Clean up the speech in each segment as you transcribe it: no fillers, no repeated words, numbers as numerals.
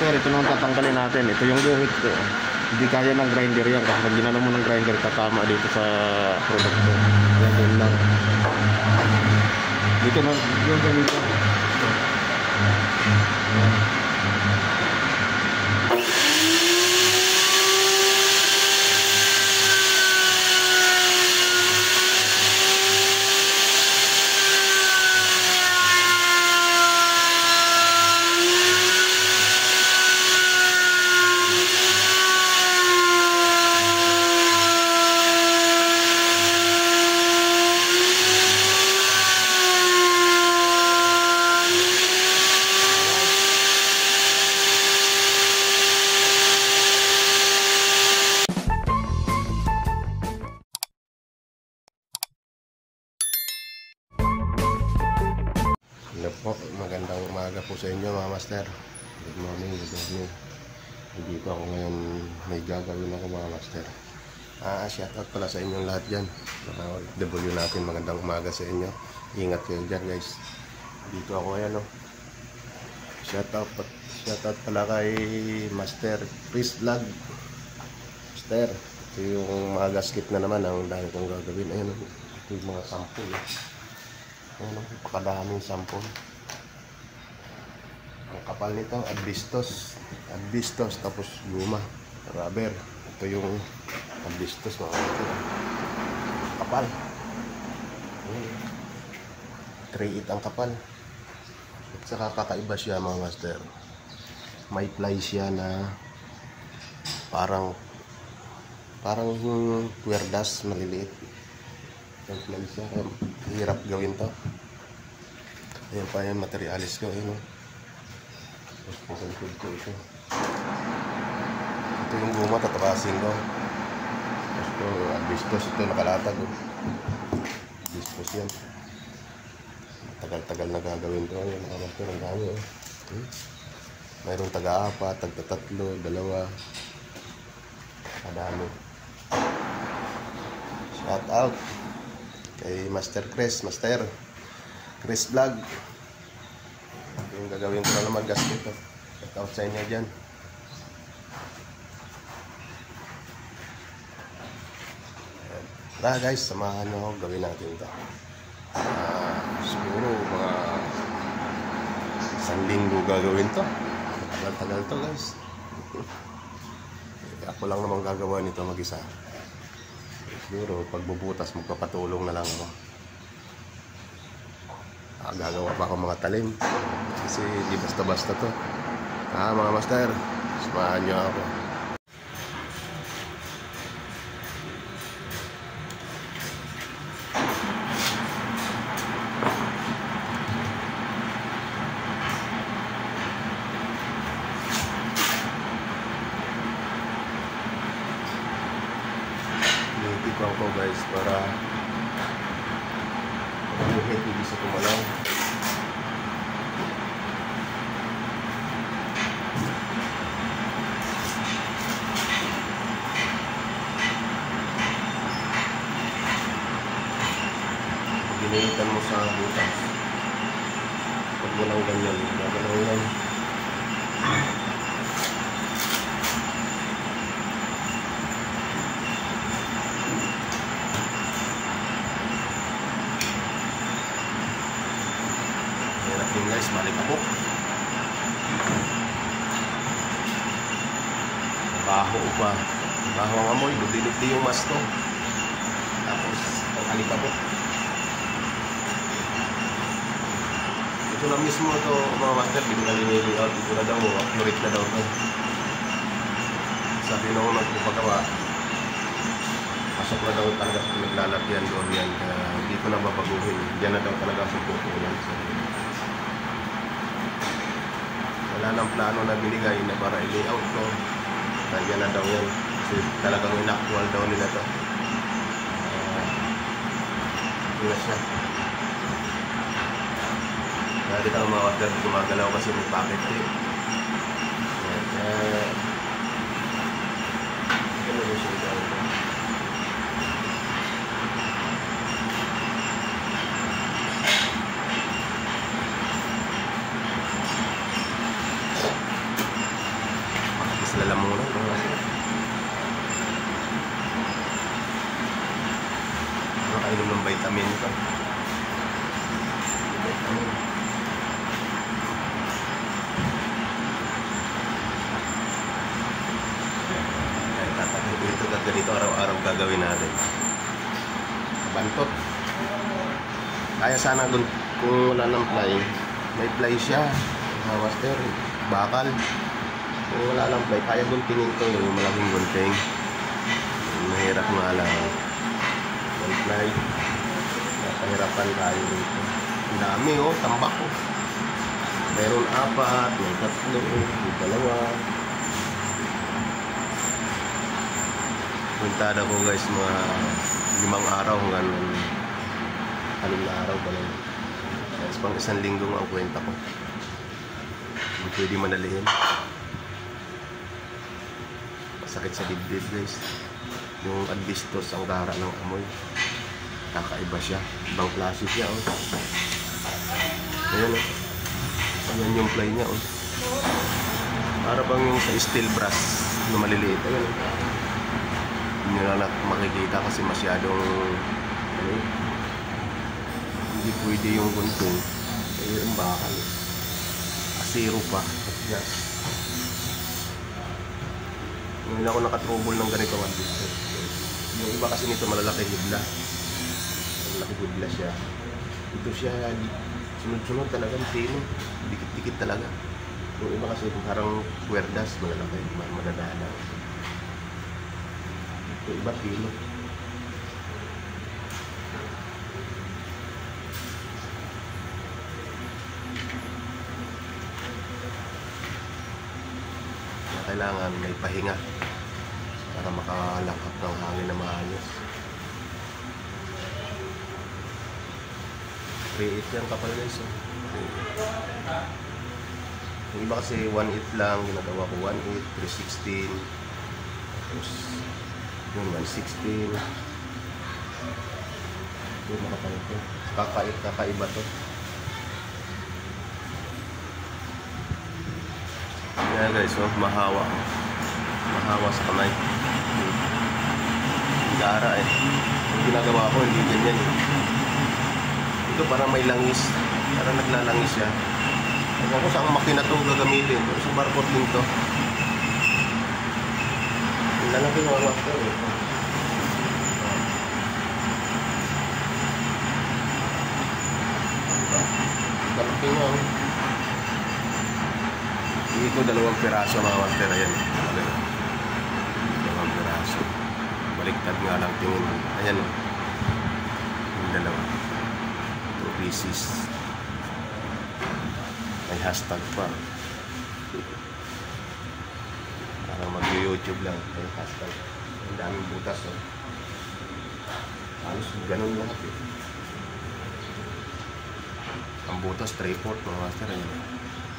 master, ito naman tatanggalin natin. Ito yung guhit ko. Hindi kaya ng grinder yan. Kasi pag ginano mo ng grinder, tatama dito sa product ko. Yan din lang. Dito na, yung ganito. Po, magandang umaga po sa inyo mga master. Good morning, good morning. Dito ako ngayon, may gagawin ako mga master. Shoutout pala sa inyong lahat dyan. W natin, magandang umaga sa inyo. Ingat kayo dyan guys. Dito ako ngayon, no? Shoutout pala kay Master Chris Vlog. Master, ito yung mga gasket na naman ang dahil kong gagawin. Ayan, ito yung mga sample. Ayan, pakadaming sample. Ang kapal nito, asbestos, tapos guma, rubber. Ito yung asbestos mga kapal. Kapal. 3/8 ang kapal. At saka kakaiba siya mga master. May ply siya na parang cuerdas maliliit. May ply siya. Hirap gawin to. Ayan pa yung materialis ko. Ayan, ito yung guma, tatapasin ko. Ito, asbestos, ito nakalatag. Asbestos yan. Tagal-tagal na gagawin ko. Ayan, ito ang dami. Mayroong taga-apat, tagta-tatlo, 2. Kadami. Shout out kay Master Chris Vlog. Yung gagawin ko na naman gasket to. Shout out sa inyo dyan. Tara guys, samahan nyo ako, gawin natin ito. Siguro mga 1 linggo gagawin to. Tagal-tagal to guys. Ako lang naman gagawa nito mag-isa. Siguro pagbubutas magpapatulong na lang ako. Gagawa pa ako mga talim kasi di basta-basta to. Mga master, samahan nyo ako. Nitipan ko guys para hindi sa kumalaw. Ginihitan mo sa butas. Pag walang ganyan, gagalaw yan. Hirap din guys, balik ako. Baho pa. Baho ang amoy, dubli-dubli yung masto. Tapos, ang alikabok. Ito na mismo ito mga master, hindi na linili out. Ito na daw, accurate na daw ito. Sabi na ko nagpapagawa, pasok na daw talaga naglalagyan doon yan. Kaya hindi ko na babaguhin. Diyan na daw talaga sa pupo yan. So, wala nang plano na binigay na para i-layout ko. Nandiyan na daw yan. Kasi talagang in-actual daw nila ito. Ito na siya. Kaya di ka mga master, gumagalaw kasi may packet eh. Ito na siya ito. lalamunan mga master. Nakainom ng vitamin ito. Vitamin. Ganito araw-araw gagawin natin. Bantot. Kaya sana kung wala ng fly, may fly siya. Master, bakal. Kung wala ng fly, kaya guntingin ito yung malaking gunting. Mahirap nga lang. May fly. Napahirapan tayo dito. Ang dami tambak oh. Meron 4, may 3, may 2. Puntada ko guys mga 5 araw hanggang 6 na araw pa lang. Yes, pang 1 linggo ang kwenta ko. Hindi pwede manalihin. Masakit sa dibdib guys. Yung asbestos ang gara ng amoy. Kakaiba siya. Ibang klase siya oh. Ayan oh. Ayan yung fly niya oh. Para bang yung sa steel brass na maliliit. Ayan oh. Hindi na makikita kasi masyadong hindi pwede yung gunting kaya yung bakal asiro pa yes. Ngayon ako nakatrubol ng ganito ang asbestos. Yung iba kasi nito malalaki hibla, malalaki hibla siya. Ito siya sunod-sunod talagang tino, dikit-dikit talaga. Yung iba kasi parang kwerdas malalaki, madadala. Ito iba kilo. Kailangan may pahinga para makalakap ng hangin na maayos. 3/8 yan kapal guys oh. Yung iba kasi 1/8 lang, ginagawa ko 1/8, 3/16 tapos yun 1/16. Ito makapal ito. Kakaiba to. Ayan guys, oh, mahawa sa kamay. Gara eh. Yung ginagawa ko hindi ganyan eh. Ito parang may langis, parang naglalangis siya. Ewan ko saan makina ito gagamitin, pero sa barcode din to. Yung lalaki ng master eh. Kalaki nga oh. Ito 2 piraso mga master. Ayan. 2 piraso. Baliktad nga lang tingin. Ayan o. Yung 2 pieces. May hashtag pa. Parang mag-YouTube lang. May hashtag. Ang daming butas o. Halos ganun lahat eh. Ang butas 3/4 mga master. Ayan.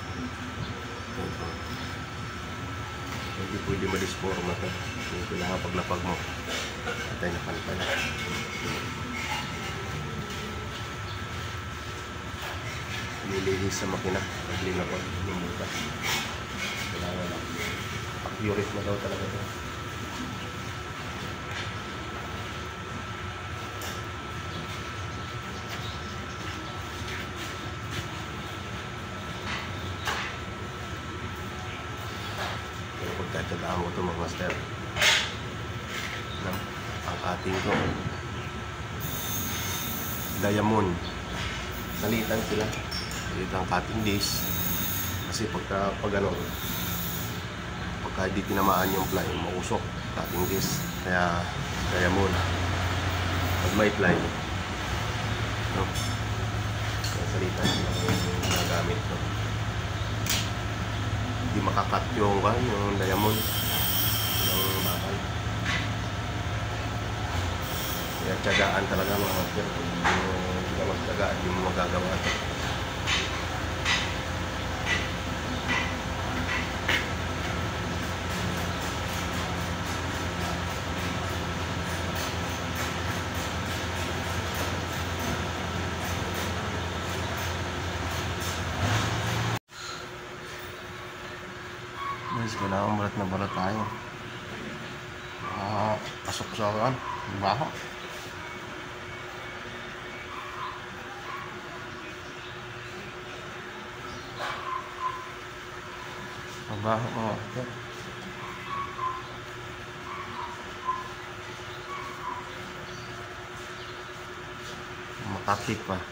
Hindi pwede ma-disforma ito. Kailangan paglapag mo patay na pantay. Nilihis sa makina paglinapag ng butas. Kailangan lang accurate na daw talaga ito. Pagkatadaan mo ito mga master. Ang ating ito diamond. Salitan sila. Salitan cutting disc. Kasi pagka hindi tinamaan yung fly, mausok cutting disc. Kaya diamond. Pag may fly, no? Kaya salitan sila yung nagamit ito. Hindi makakat yung diamond ng bakal. Kaya tiyagaan talaga mga master. Hindi ka magtiyagaan, hindi mo magagawa ito. Guys, kailangan balat na balat tayo. Pasok sa akin. Baho. Mabaho mga master. Makapit pa.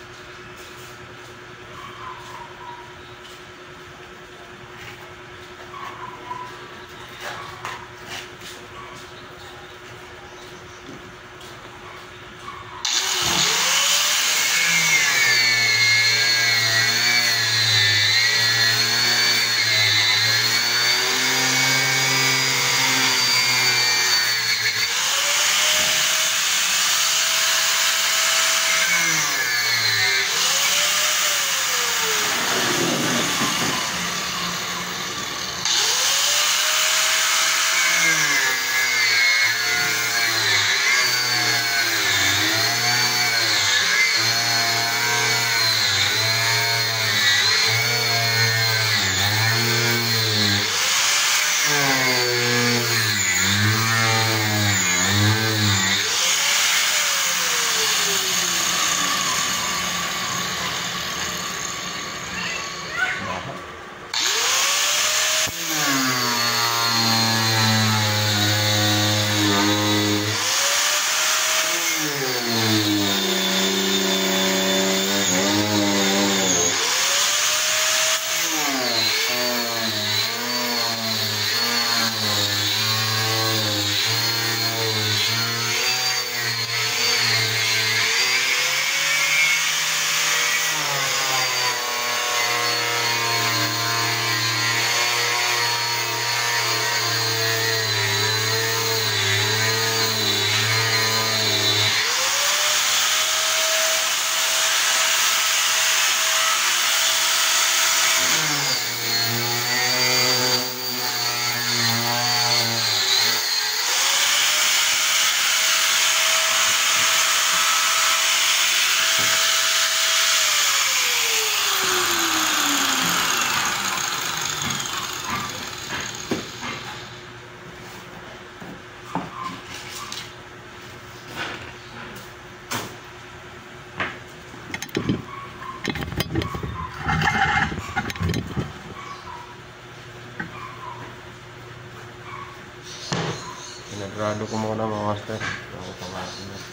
Pinagrado ko muna mga master. Ako pamasin na.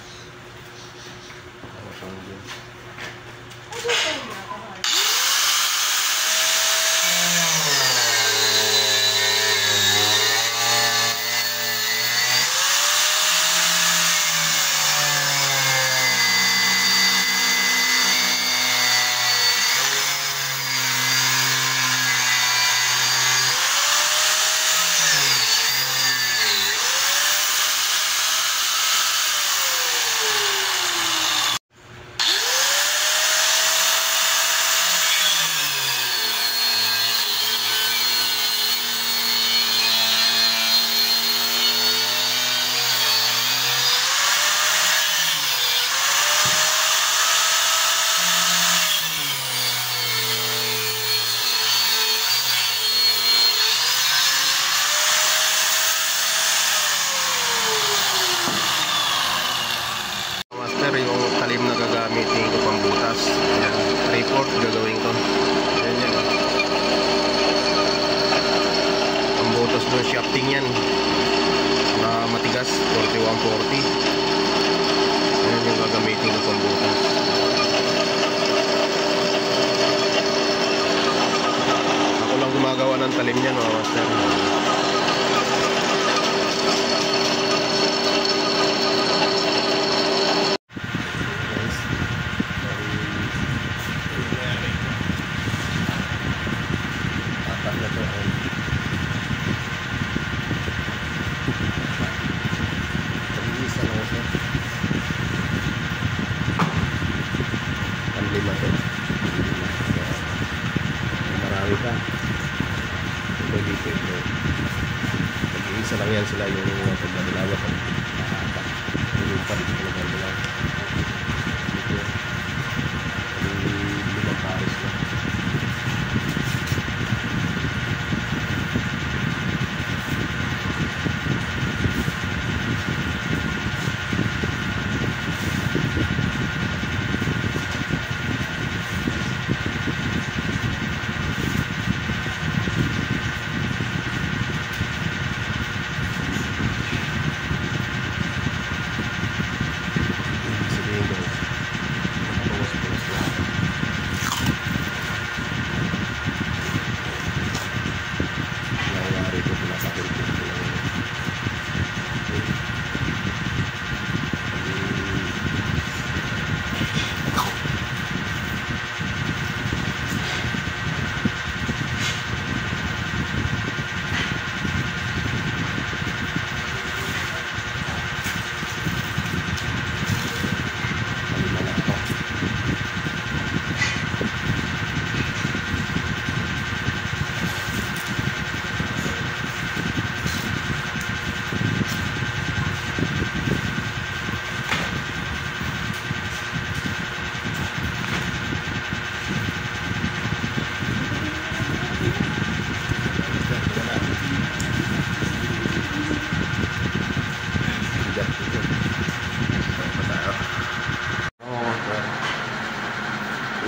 Ako sanggin. Yung talim na gagamitin ko pang butas. Ayan, report gagawin ko. Ayan yan. Ang butas ng shafting yan na matigas, 4140. Ayan yung gagamitin ko pang butas. Ako lang gumagawa ng talim yan mga master. Marami pa. Ito dito ito. Pag-iisa lang yan sila yung pagdadalawa ko. Yung pa dito na dalawa. Dito. Limang pares na.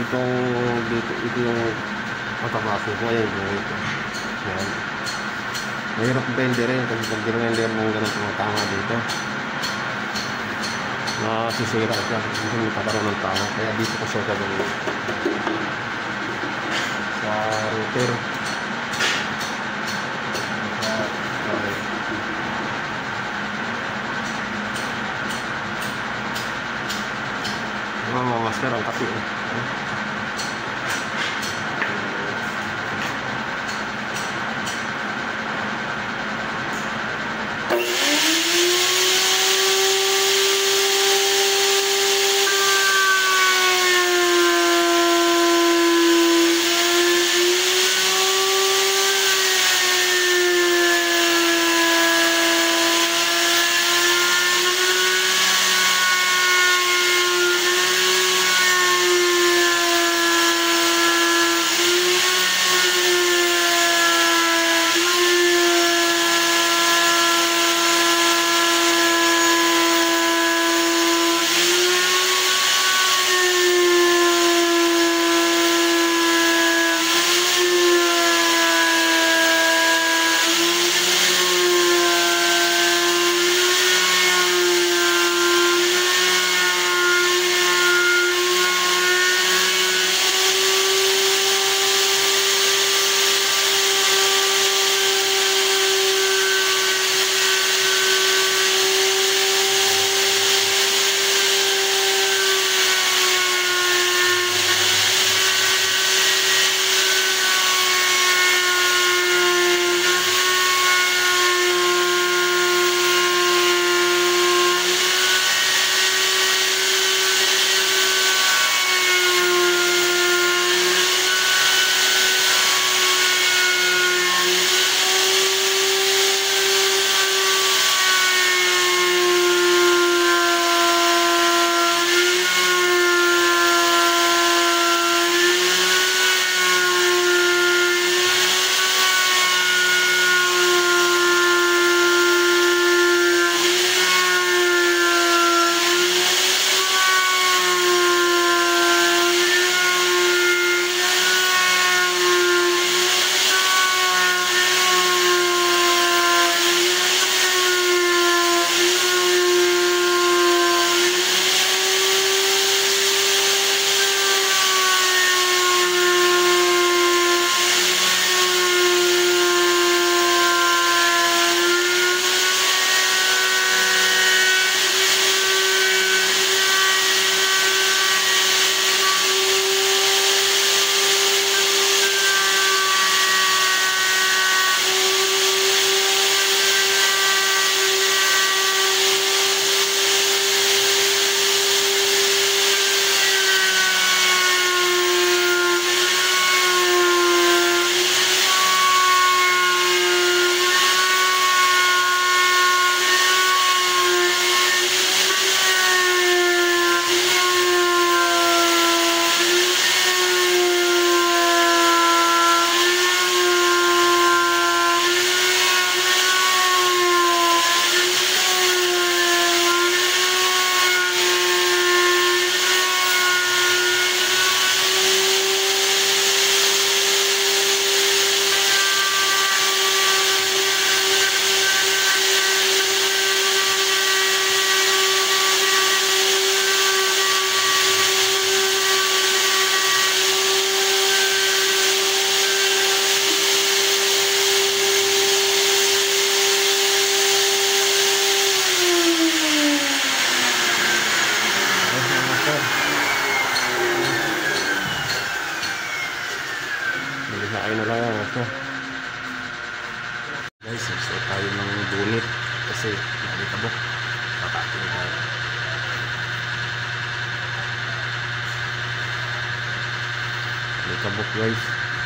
ito yung matapasok ko ngayon ito. Yan. Mahirap bender rin kasi pag ginrender mo ganun tumatama dito nasisira siya, hindi magkakaroon ng tama, kaya dito ko siya gagawin sa router. Mga master ang kapi ito. Guys, so tayo ng bunit kasi nalitabok. Patakin tayo. Nalitabok guys.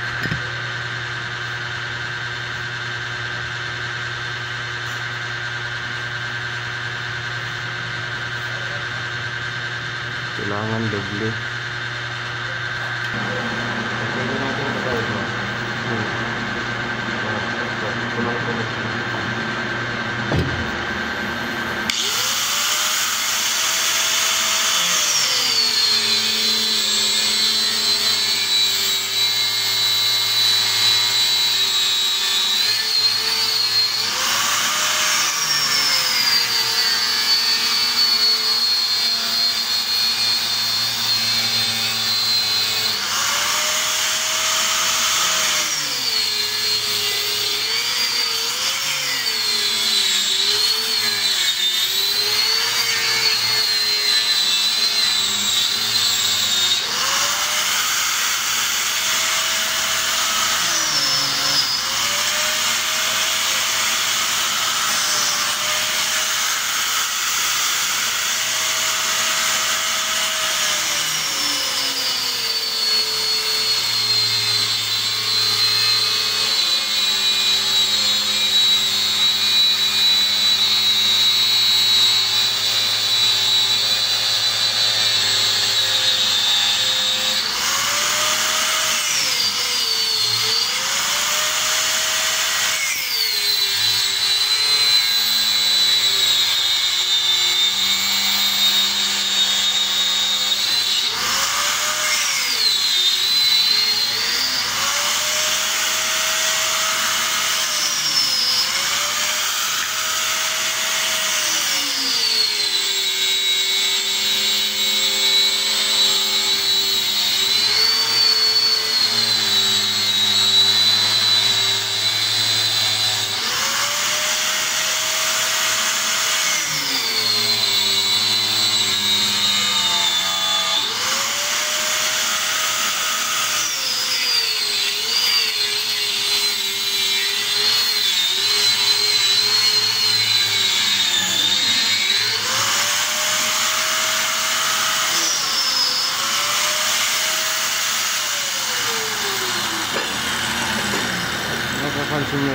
Kailangan doble. Pwede natin ito.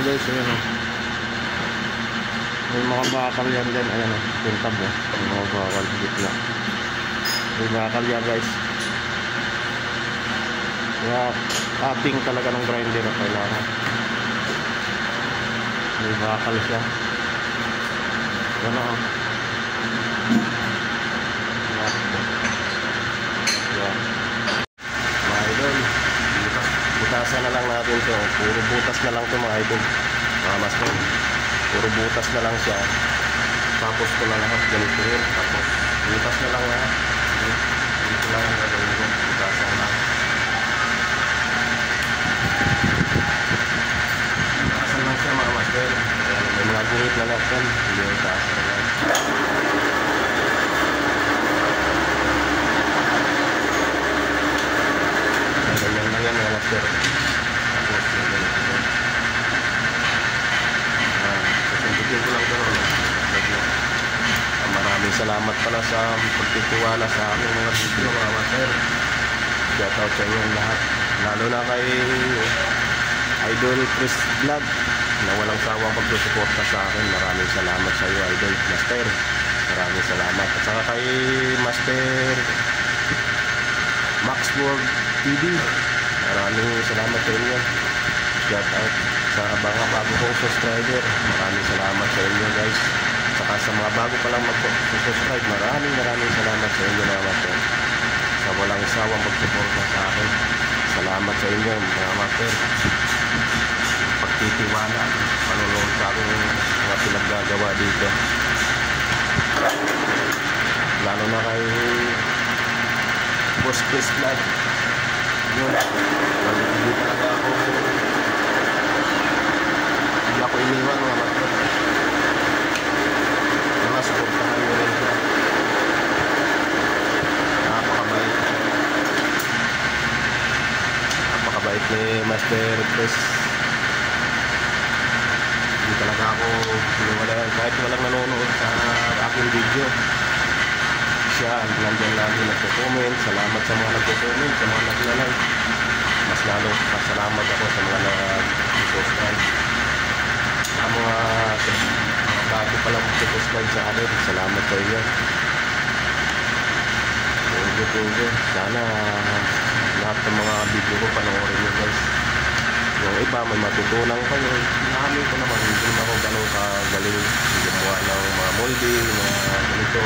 guys, ayan o. May mga bakal yan dyan, ayan o, pintab o. May mga bakal sa gitna. May bakal yan guys. Kaya cutting talaga ng grinder na kailangan. May bakal siya. Ayan o. Ayan. Mga idol, butasan na lang natin ito. Puro butas na lang ito mga idol, mga master. Puro butas na lang siya. Tapos ko na lahat ganito rin. Tapos butas na lang lahat. Dito lang ang gagawin ko. Butasan lang. Butasan lang siya mga master. May mga guhit na natin. Hindi yung butasan na lang. Ganyan lang yan mga master. Tapos ganito. Susundutin ko lang ito. Maraming salamat pala sa pagtitiwala sa aming mga video mga master. Shout out sa inyo lahat. Lalo na kay Idol Chris Vlog na walang sawang pagsusuporta sa akin. Maraming salamat sa iyo Idol Master. Maraming salamat. At saka kay Master Maxworld TV. Maraming salamat sa inyo. Shout out sa mga bago kong subscriber. Maraming salamat sa inyo guys. Saka sa mga bago pa lang mag-subscribe, maraming salamat sa inyo mga master. Sa walang sawang pagsuporta sa akin. Salamat sa inyo mga master. Pagtitiwala, panunod sa aking mga pinaggagawa dito. Lalo na kay Boss Chris Vlog. Yun, hindi talaga ako, hindi ako iniwan mga master. Suportahan nyo rin siya. Napakabait ni Master Chris. Hindi talaga ako piniwalayan kahit walang nanonood sa aking video. Siya nandiyan lagi nagko-comment. Salamat sa mga nagko-comment, sa mga naglalike. Mas lalo pasalamat ako sa mga nag-subscribe, sa mga bago pa lang mag-subscribe sa akin. Salamat sa inyo. Tunggu. Sana lahat ng mga video ko panoorin nyo guys. Yung iba may matutunan kayo. Namin ko naman, hindi naman ako ganun kagaling gumawa ng mga molding, mga ganito.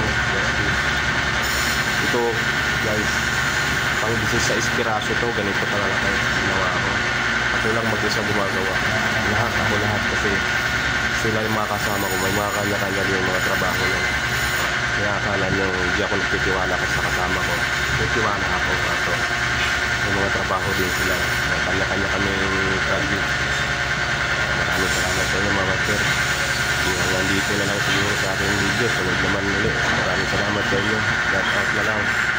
Ito guys, pang business sa inspirasyo to. Ganito talaga kayo ginawa ko. Ako lang mag-isa gumagawa. Ako lahat kasi sila yung mga kasama ko, may mga kanya-kanya yung mga trabaho lang. Kaya akala nyo hindi ako nagtitiwala kasi sa kasama ko. Nagtitiwala ako kaso may mga trabaho din sila. May kanya-kanya kami project. Maraming salamat sa inyo mga master. Hanggang dito na lang siguro sa aking video. Sunod naman ulit. Maraming salamat sa inyo. Shout out na lang.